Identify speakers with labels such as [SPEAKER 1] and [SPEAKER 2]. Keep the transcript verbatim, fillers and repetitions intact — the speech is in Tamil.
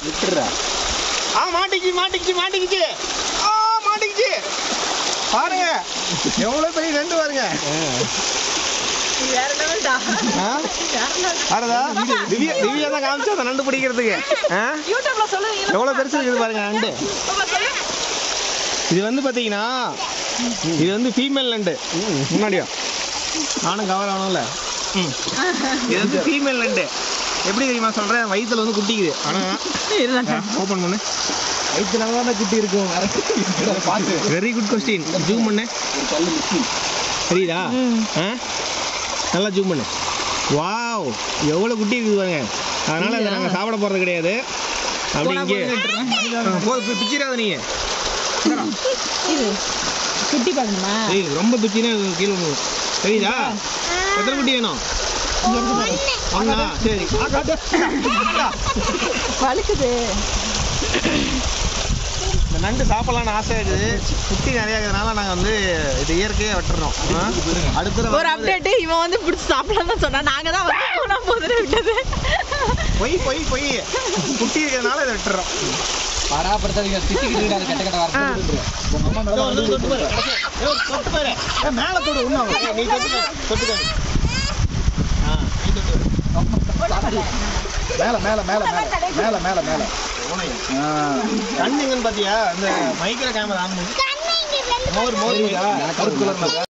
[SPEAKER 1] விட்டுறா. ஆ மாட்டிக்கிச்சு மாட்டிக்கிச்சு மாட்டிக்கிச்சு. ஆ மாட்டிக்கிச்சு. பாருங்க எவ்வளவு பெரிய நண்டு பாருங்க.
[SPEAKER 2] வேற லெவல்டா.
[SPEAKER 1] ஆறதா திவ்யா திவ்யா தான் காமிச்சா அந்த நண்டு பிடிக்கிறதுக்கு.
[SPEAKER 2] யூடியூப்ல சொல்லுங்க.
[SPEAKER 1] எவ்வளவு பெருசு இருக்குது பாருங்க நண்டு. இது வந்து பாத்தீங்கன்னா இது வந்து ஃபீமேல் நண்டு. முன்னாடியா நானும் கவர் ஆகணும்ல. இது வந்து ஃபீமேல் நண்டு. எப்படி தெரியுமா சொல்றேன், வயிற்றுல வந்து குட்டிக்குது. ஆனா ஓப்பன் பண்ணு.
[SPEAKER 3] வயிற்றுல தான் குட்டி இருக்கும்.
[SPEAKER 1] Very good question. ஜூம் பண்ணு. தெரியுதா? நல்லா ஜூம் பண்ணு. வாவ் எவ்வளோ குட்டி இருக்குது பாருங்க. அதனால அதை நாங்கள் சாப்பிட போகிறது கிடையாது. அப்படி இங்கே போது பிச்சிடாத நீங்க.
[SPEAKER 2] குட்டி பாருங்கம்மா.
[SPEAKER 1] ஏய் ரொம்ப பிச்சினா கீழே விழுவும். தெரியுதா? எத்தனை குட்டி வேணும்? ஒண்ணா? சரி
[SPEAKER 2] வழுக்குது.
[SPEAKER 1] இந்த நண்டு சாப்பிடலான்னு ஆசை இருக்குது. குட்டி நிறைய இருக்கிறதுனால நாங்கள் வந்து இது இயற்கையாக வெட்டுறோம். அடுத்த
[SPEAKER 2] ஒரு அப்டேட், இவன் வந்து பிடிச்சி சாப்பிடலாம் தான் சொன்னா, நாங்க தான் வந்து போனா போதுன்னு விட்டது.
[SPEAKER 1] பொய் பொய் பொய். குட்டி இருக்கிறதுனால இதை வெட்டுறோம்.
[SPEAKER 3] பராபரத்தாதீங்க. திட்டிக்கிட்டு இருக்காது கெட்ட கெட்ட வார்த்தை. உங்க அம்மா மேல வந்து தொட்டு பாரு.
[SPEAKER 1] ஏய் தொட்டு பாரு. ஏய் மேல தொடு இன்னும். நீ தொட்டு தொட்டு பாரு. ஆ நீ தொட்டு.
[SPEAKER 3] மேல மேல மேல மேல மேல மேல மேல. ஆ
[SPEAKER 1] கண்ணுங்கன்னு பாத்தியா? அந்த மைக்ரோ கேமரா ஆன் பண்ணு. மோர் மோர் கருப்பு கலர்ல